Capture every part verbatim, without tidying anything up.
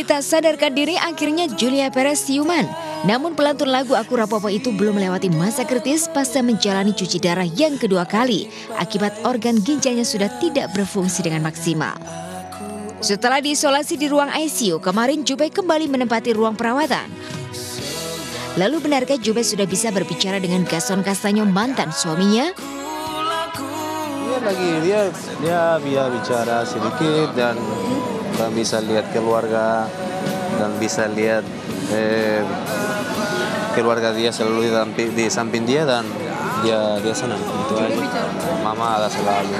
tak sadarkan diri akhirnya Julia Perez siuman. Namun pelantun lagu Aku Rapopo itu belum melewati masa kritis pasca menjalani cuci darah yang kedua kali akibat organ ginjalnya sudah tidak berfungsi dengan maksimal. Setelah diisolasi di ruang I C U, kemarin Jupe kembali menempati ruang perawatan. Lalu benarkah Jupe sudah bisa berbicara dengan Gaston Castagno mantan suaminya? Dia lagi dia dia dia bicara sedikit dan dan bisa lihat keluarga dan bisa lihat eh, keluarga dia selalu di samping, di samping dia dan dia dia senang itu aja. Mama ada selalu.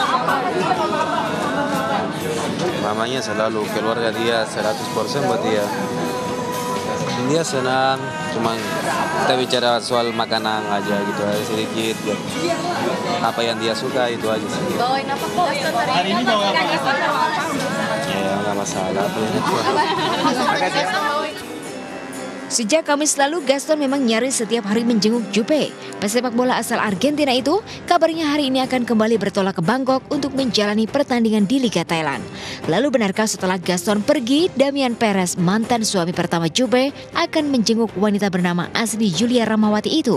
Mamanya selalu keluarga dia seratus persen buat dia. Dia senang, cuma kita bicara soal makanan aja gitu aja sedikit. Gitu. Apa yang dia suka itu aja sih. Bawain apa kok? Hari ini bawa apa? Ya nggak masalah tuh. Sejak Kamis lalu, Gaston memang nyaris setiap hari menjenguk Jupe. Pesepak bola asal Argentina itu kabarnya hari ini akan kembali bertolak ke Bangkok untuk menjalani pertandingan di Liga Thailand. Lalu benarkah setelah Gaston pergi, Damian Perez, mantan suami pertama Jupe, akan menjenguk wanita bernama asli Julia Ramawati itu?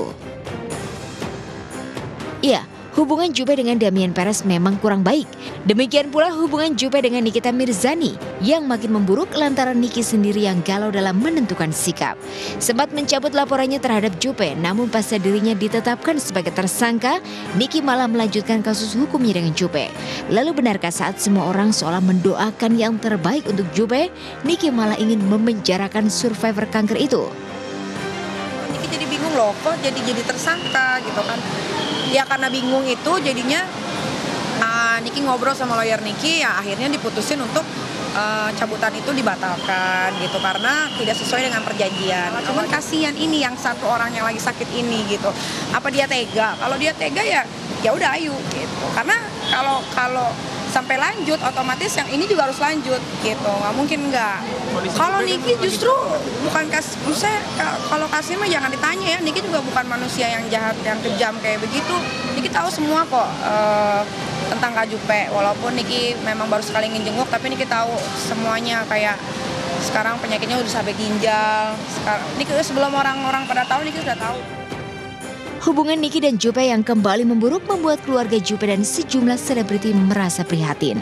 Iya. Hubungan Jupe dengan Damian Perez memang kurang baik. Demikian pula hubungan Jupe dengan Nikita Mirzani yang makin memburuk lantaran Niki sendiri yang galau dalam menentukan sikap. Sempat mencabut laporannya terhadap Jupe, namun pasca dirinya ditetapkan sebagai tersangka, Niki malah melanjutkan kasus hukumnya dengan Jupe. Lalu benarkah saat semua orang seolah mendoakan yang terbaik untuk Jupe, Niki malah ingin memenjarakan survivor kanker itu? Niki jadi bingung loh, kok jadi jadi tersangka gitu kan. Ya karena bingung itu jadinya uh, Niki ngobrol sama lawyer Niki, ya akhirnya diputusin untuk uh, cabutan itu dibatalkan gitu karena tidak sesuai dengan perjanjian. Cuman kasihan ini yang satu orang yang lagi sakit ini gitu. Apa dia tega? Kalau dia tega ya ya udah ayo gitu. Karena kalau kalau sampai lanjut otomatis yang ini juga harus lanjut gitu, nggak mungkin nggak. Kalau Niki justru bukan kas, saya kalau kasih mah jangan ditanya ya, Niki juga bukan manusia yang jahat yang kejam kayak begitu. Niki tahu semua kok uh, tentang Kak Jupe, walaupun Niki memang baru sekali ngejenguk, tapi Niki tahu semuanya kayak sekarang penyakitnya udah sampai ginjal. Sekarang Niki sebelum orang-orang pada tahu Niki sudah tahu. Hubungan Niki dan Jupe yang kembali memburuk membuat keluarga Jupe dan sejumlah selebriti merasa prihatin.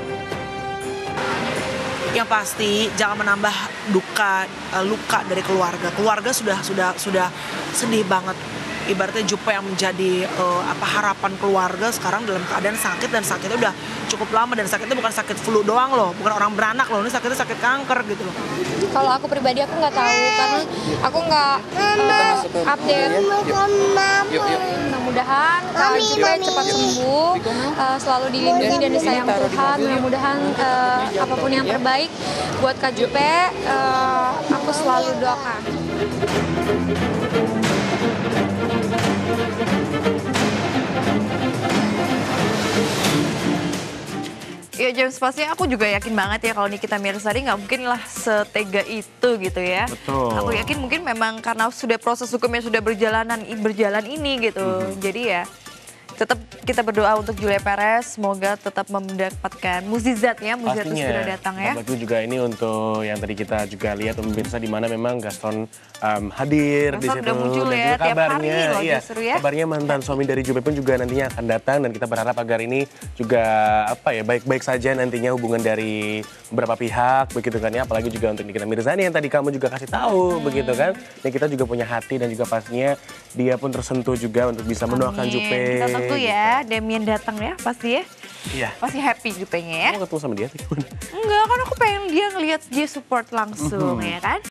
Yang pasti jangan menambah duka, luka dari keluarga. Keluarga sudah sudah sudah sedih banget. Ibaratnya Jupe yang menjadi uh, apa harapan keluarga sekarang dalam keadaan sakit, dan sakitnya udah cukup lama, dan sakitnya bukan sakit flu doang loh, bukan orang beranak loh, ini sakitnya sakit kanker gitu loh. Kalau aku pribadi aku nggak tahu karena aku nggak uh, update. Mudah-mudahan Kak Jupe cepat sembuh, uh, selalu dilindungi dan disayang Tuhan. Mudah-mudahan uh, apapun yang terbaik buat Kak Jupe, uh, aku selalu doakan. Ya James, pasti aku juga yakin banget ya kalau Nikita Mirzani nggak mungkin lah setega itu gitu ya. Betul. Aku yakin mungkin memang karena sudah proses hukumnya sudah berjalanan berjalan ini gitu. Mm-hmm. Jadi ya tetap kita berdoa untuk Julia Perez, semoga tetap mendapatkan mukjizatnya, mukjizat itu sudah datang ya. Apalagi juga ini untuk yang tadi kita juga lihat pemirsa di mana memang Gaston um, hadir Gaston di situ udah muncul dan ya, juga tiap kabarnya, hari loh iya, justru ya. kabarnya mantan suami dari Jupe pun juga nantinya akan datang, dan kita berharap agar ini juga apa ya baik-baik saja nantinya hubungan dari beberapa pihak begitu kan ya, apalagi juga untuk Nikita Mirzani yang tadi kamu juga kasih tahu hmm. begitu kan. Dan kita juga punya hati dan juga pastinya dia pun tersentuh juga untuk bisa mendoakan Jupe. Kita tunggu ya, Damian datang ya pasti ya. Iya. Pasti happy Jupenya ya. Kamu ketemu sama dia? Enggak, kan aku pengen dia ngelihat dia support langsung mm-hmm. ya kan.